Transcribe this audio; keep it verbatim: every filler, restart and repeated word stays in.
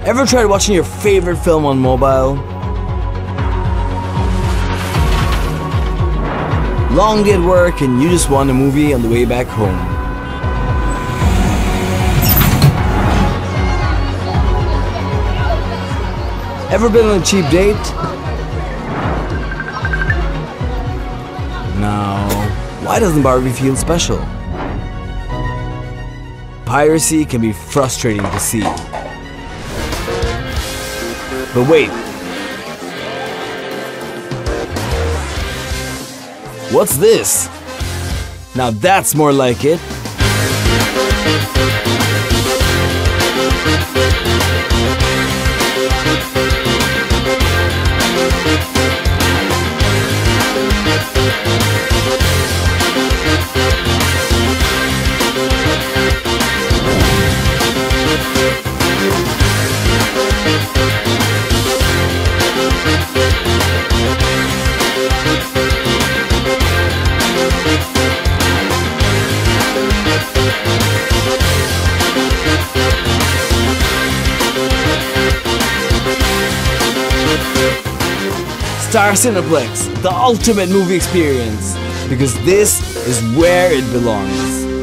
Ever tried watching your favorite film on mobile? Long day at work and you just want a movie on the way back home. Ever been on a cheap date? Now, why doesn't Barbie feel special? Piracy can be frustrating to see. But wait. What's this? Now that's more like it. Star Cineplex, the ultimate movie experience, because this is where it belongs.